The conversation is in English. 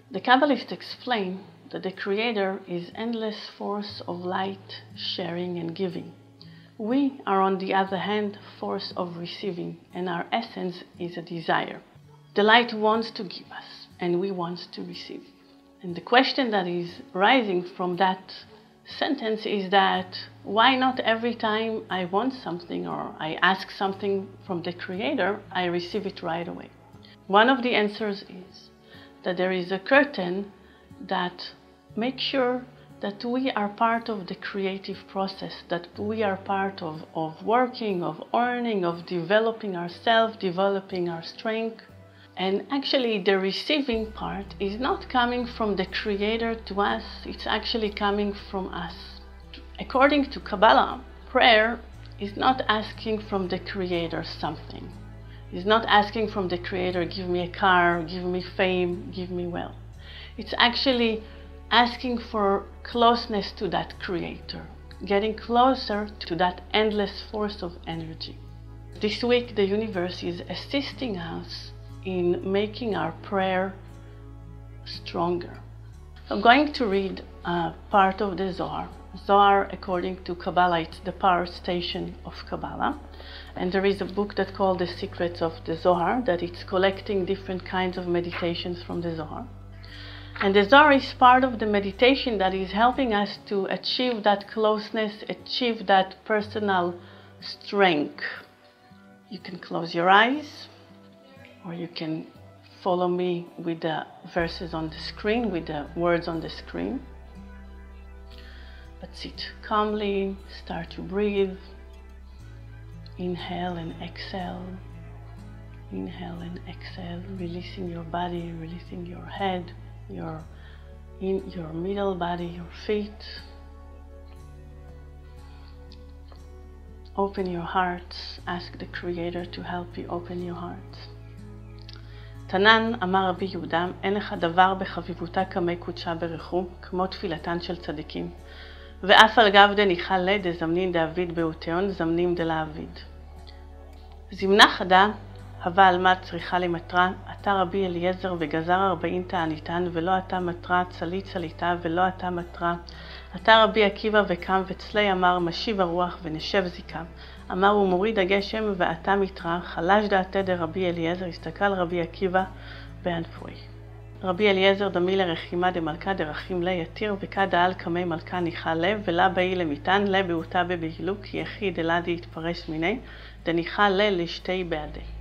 The Kabbalists explain that the Creator is endless force of light, sharing and giving. We are, on the other hand, force of receiving, and our essence is a desire. The light wants to give us, and we want to receive. And the question that is rising from that sentence is that why not every time I want something or I ask something from the Creator, I receive it right away? One of the answers is that there is a curtain that makes sure that we are part of the creative process, that we are part of working, of earning, of developing ourselves, developing our strength. And actually the receiving part is not coming from the Creator to us, it's actually coming from us. According to Kabbalah, prayer is not asking from the Creator something. It's not asking from the Creator, give me a car, give me fame, give me wealth. It's actually asking for closeness to that Creator, getting closer to that endless force of energy. This week the universe is assisting us in making our prayer stronger. I'm going to read a part of the Zohar. Zohar, according to Kabbalah, it's the power station of Kabbalah. And there is a book that's called The Secrets of the Zohar, that it's collecting different kinds of meditations from the Zohar. And the Zohar is part of the meditation that is helping us to achieve that closeness, achieve that personal strength. You can close your eyes, or you can follow me with the verses on the screen, with the words on the screen. But sit calmly, start to breathe. Inhale and exhale. Inhale and exhale, releasing your body, releasing your head, your middle body, your feet. Open your heart. Ask the Creator to help you open your heart. תנן, אמר רבי יהודה, אין לך דבר בחביבותה כמי קודשה ברכו, כמו תפילתן של צדיקים. ואף על גב דניחא ליה דזמנין דאביד באותיון, זמנים דלעביד. זמנה חדה, הווה עלמא צריכה למטרה, עתה רבי אליעזר וגזר 40 תעניתן, ולא עתה מטרה צלית צליתה, ולא עתה מטרה. עתה רבי עקיבא וקם וצלי אמר משיב הרוח ונשב זיקה. אמר הוא מוריד הגשם ועתה מטרה, חלש דעתה דרבי אליעזר, הסתכל רבי עקיבא באנפוי. רבי אליעזר דמי לרחימה דמלכה דרכים לה יתיר, וכד העל קמי מלכה ניחא לה, ולה באי למיתן, לה באותה בבהילוק, כי יחיד אלה די יתפרש מיני, דניחא לה לשתי בעדי.